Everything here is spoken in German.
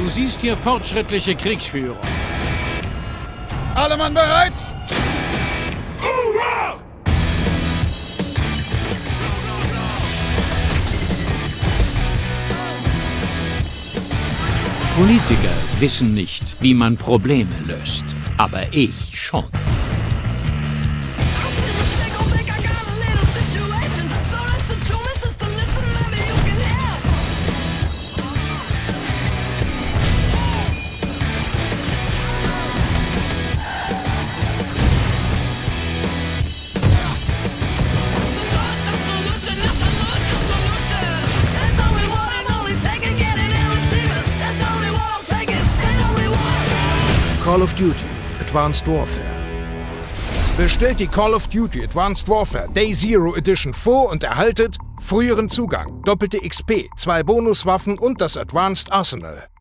Du siehst hier fortschrittliche Kriegsführung. Alle Mann bereit? Hurra! Politiker wissen nicht, wie man Probleme löst. Aber ich schon. Call of Duty Advanced Warfare. Bestellt die Call of Duty Advanced Warfare Day Zero Edition vor und erhaltet früheren Zugang, doppelte XP, 2 Bonuswaffen und das Advanced Arsenal.